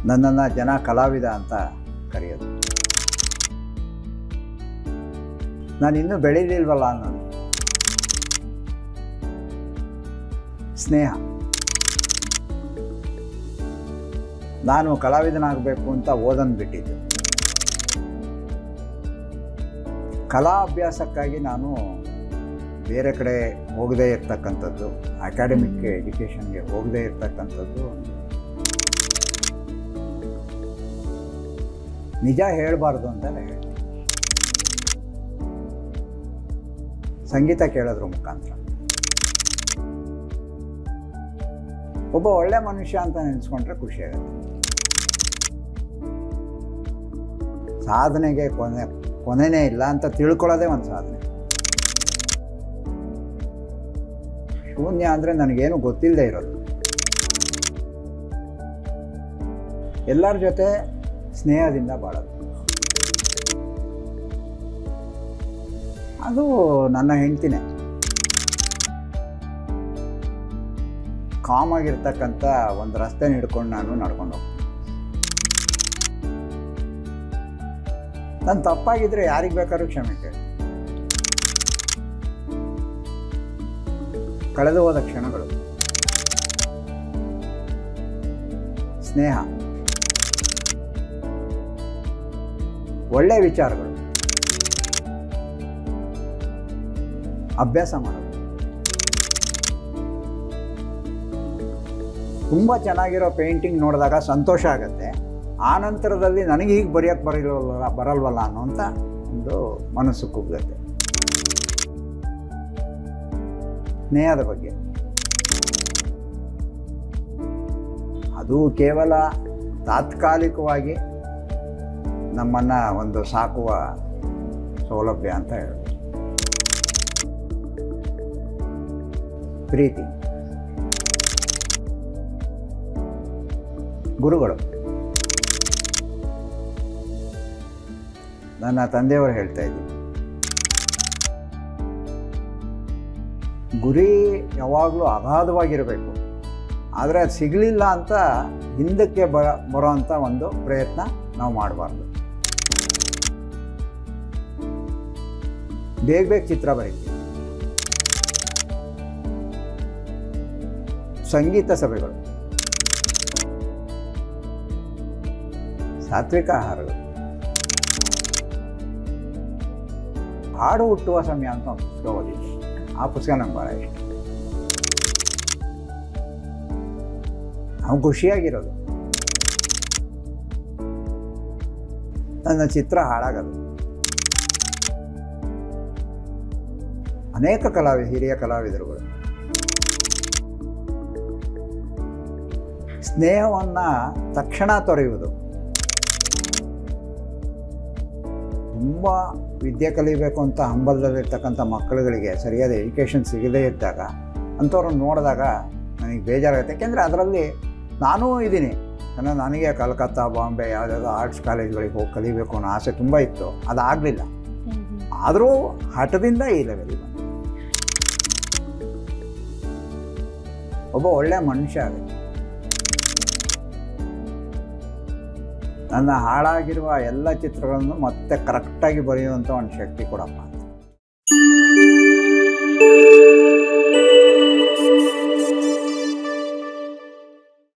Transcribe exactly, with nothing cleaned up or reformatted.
ನನ್ನನ್ನು ಜನ ಕಲಾವಿದ ಅಂತ ಕರೆಯೋದು. ನಾನು ಇನ್ನೂ ಬೆಳೀಲಿಲ್ವಲ್ಲ ಅನ್ನೋದು. ಸ್ನೇಹ. ನಾನು ಕಲಾವಿದನಾಗಬೇಕು ಅಂತ ಓದನ್ನು ಬಿಟ್ಟಿದ್ದು. ಕಲಾ ಅಭ್ಯಾಸಕ್ಕಾಗಿ ನಾನು ಬೇರೆ ಕಡೆ ಹೋಗದೇ ಇರ್ತಕ್ಕಂಥದ್ದು, ಅಕಾಡೆಮಿಕ್ ಎಜುಕೇಷನ್ಗೆ ಹೋಗದೇ ಇರ್ತಕ್ಕಂಥದ್ದು. ನಿಜ ಹೇಳಬಾರ್ದು ಅಂತಲೇ ಹೇಳಿ ಸಂಗೀತ ಕೇಳೋದ್ರ ಮುಖಾಂತರ ಒಬ್ಬ ಒಳ್ಳೆ ಮನುಷ್ಯ ಅಂತ ನೆನೆಸ್ಕೊಂಡ್ರೆ ಖುಷಿಯಾಗುತ್ತೆ. ಸಾಧನೆಗೆ ಕೊನೆ ಕೊನೆನೇ ಇಲ್ಲ ಅಂತ ತಿಳ್ಕೊಳ್ಳೋದೇ ಒಂದು ಸಾಧನೆ. ಶೂನ್ಯ ಅಂದರೆ ನನಗೇನು ಗೊತ್ತಿಲ್ಲದೆ ಇರೋದು. ಎಲ್ಲರ ಜೊತೆ ಸ್ನೇಹದಿಂದ ಬಾಳೋದು. ಅದು ನನ್ನ ಹೆಂಡ್ತಿನೇ. ಕಾಮಾಗಿರ್ತಕ್ಕಂಥ ಒಂದು ರಸ್ತೆ ಹಿಡ್ಕೊಂಡು ನಾನು ನಡ್ಕೊಂಡು ಹೋಗ್ತೀನಿ. ನಾನು ತಪ್ಪಾಗಿದ್ದರೆ ಯಾರಿಗೆ ಬೇಕಾದ್ರೂ ಕ್ಷಮೆ ಕೇಳಿ. ಕಳೆದು ಹೋದ ಕ್ಷಣಗಳು. ಸ್ನೇಹ, ಒಳ್ಳೆಯ ವಿಚಾರಗಳು, ಅಭ್ಯಾಸ ಮಾಡೋದು. ತುಂಬ ಚೆನ್ನಾಗಿರೋ ಪೇಂಟಿಂಗ್ ನೋಡಿದಾಗ ಸಂತೋಷ ಆಗುತ್ತೆ. ಆ ನಂತರದಲ್ಲಿ ನನಗೆ ಹೀಗೆ ಬರೆಯೋಕ್ಕೆ ಬರಲ್ವಲ್ಲ ಬರಲ್ವಲ್ಲ ಅನ್ನೋಂಥ ಒಂದು ಮನಸ್ಸು ಕುಗ್ಗತ್ತೆ. ಸ್ನೇಹದ ಬಗ್ಗೆ ಅದು ಕೇವಲ ತಾತ್ಕಾಲಿಕವಾಗಿ ನಮ್ಮನ್ನು ಒಂದು ಸಾಕುವ ಸೌಲಭ್ಯ ಅಂತ ಹೇಳೋದು. ಪ್ರೀತಿ. ಗುರುಗಳು. ನನ್ನ ತಂದೆಯವರು ಹೇಳ್ತಾ ಇದ್ದೀನಿ, ಗುರಿ ಯಾವಾಗಲೂ ಅಗಾಧವಾಗಿರಬೇಕು, ಆದರೆ ಅದು ಸಿಗಲಿಲ್ಲ ಅಂತ ಹಿಂದಕ್ಕೆ ಬರ ಬರೋವಂಥ ಒಂದು ಪ್ರಯತ್ನ ನಾವು ಮಾಡಬಾರ್ದು. ಬೇಗ ಬೇಗ ಚಿತ್ರ ಬರೀತೀವಿ. ಸಂಗೀತ ಸಭೆಗಳು, ಸಾತ್ವಿಕ ಆಹಾರಗಳು, ಹಾಡು ಹುಟ್ಟುವ ಸಮಯ ಅಂತ ಒಂದು ಪುಸ್ತಕ ಓದಿದ್ದೆ. ಆ ಪುಸ್ತಕ ನಂಗೆ ಭಾಳ ಇಷ್ಟ. ನಾವು ಖುಷಿಯಾಗಿರೋದು, ನನ್ನ ಚಿತ್ರ ಹಾಳಾಗೋದು. ಅನೇಕ ಕಲಾವಿದ ಹಿರಿಯ ಕಲಾವಿದರುಗಳು ಸ್ನೇಹವನ್ನು ತಕ್ಷಣ ತೊರೆಯುವುದು. ತುಂಬ ವಿದ್ಯೆ ಕಲಿಬೇಕು ಅಂತ ಹಂಬಲದಲ್ಲಿರ್ತಕ್ಕಂಥ ಮಕ್ಕಳುಗಳಿಗೆ ಸರಿಯಾದ ಎಜುಕೇಷನ್ ಸಿಗದೇ ಇದ್ದಾಗ ಅಂಥವ್ರನ್ನ ನೋಡಿದಾಗ ನನಗೆ ಬೇಜಾರಾಗುತ್ತೆ. ಯಾಕೆಂದರೆ ಅದರಲ್ಲಿ ನಾನೂ ಇದ್ದೀನಿ. ಯಾಕಂದರೆ ನನಗೆ ಕಲ್ಕತ್ತಾ, ಬಾಂಬೆ ಯಾವುದಾದ್ರು ಆರ್ಟ್ಸ್ ಕಾಲೇಜ್ಗಳಿಗೆ ಹೋಗಿ ಕಲಿಬೇಕು ಅನ್ನೋ ಆಸೆ ತುಂಬ ಇತ್ತು. ಅದಾಗಲಿಲ್ಲ. ಆದರೂ ಹಠದಿಂದ ಈ ಲೆವೆಲಿಗೆ ಬಂದೆ. ಒಬ್ಬ ಒಳ್ಳೆಯ ಮನುಷ್ಯ ಆಗುತ್ತೆ. ನನ್ನ ಹಾಳಾಗಿರುವ ಎಲ್ಲ ಚಿತ್ರಗಳನ್ನು ಮತ್ತೆ ಕರೆಕ್ಟಾಗಿ ಬರೆಯುವಂಥ ಒಂದು ಶಕ್ತಿ ಕೊಡಪ್ಪ.